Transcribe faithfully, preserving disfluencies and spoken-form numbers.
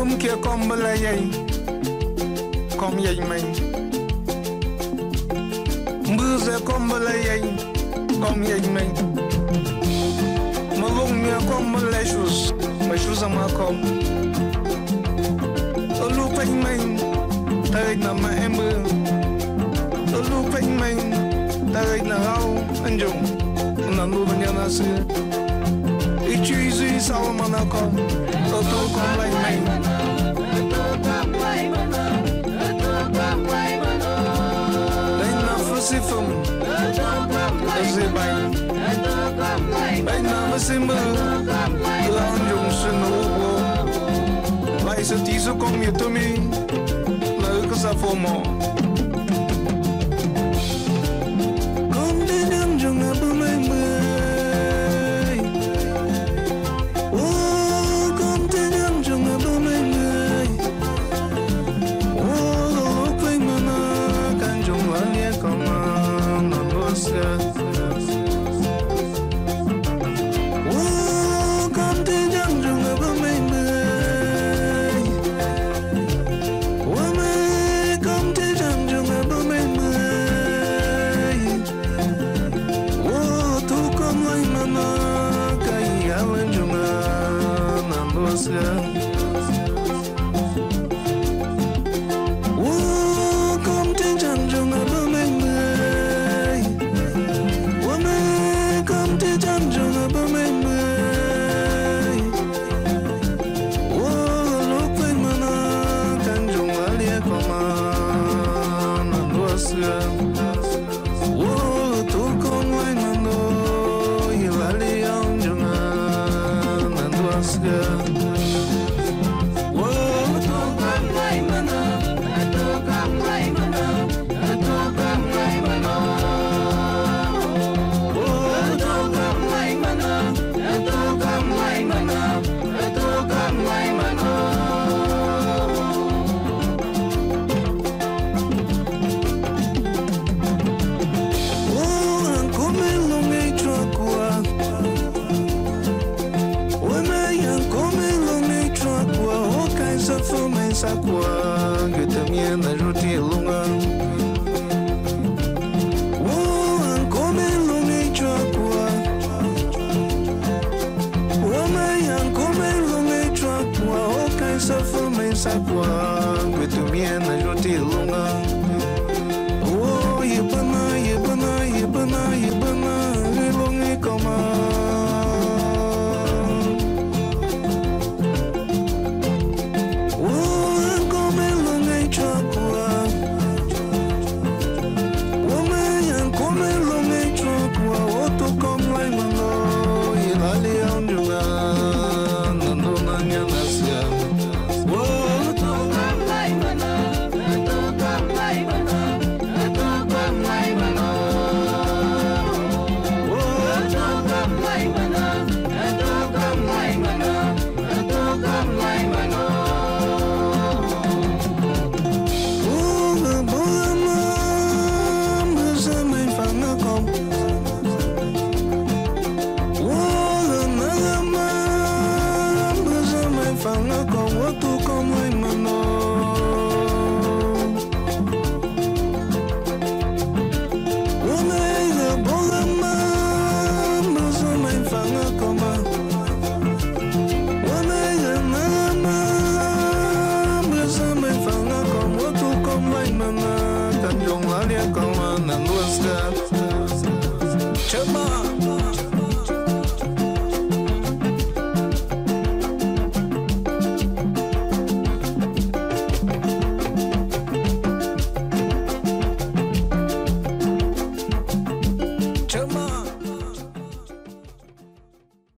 Kom kia kom belayai kom yai mai Mbuze kom belayai kom yai mai Malung mia kom belashus Mashus ama kom Olu pai mai Tarik na ma embe Olu pai mai Tarik na hau anjung Nanu banyana se Ichu izu isawa manako Toto kom lai mai Lain na fusifum Azebai Lain na masimba Lanjung senubo Lai se tisu kom yutumi Lau kasa fomo Kom di lanjung abu mai mai Chama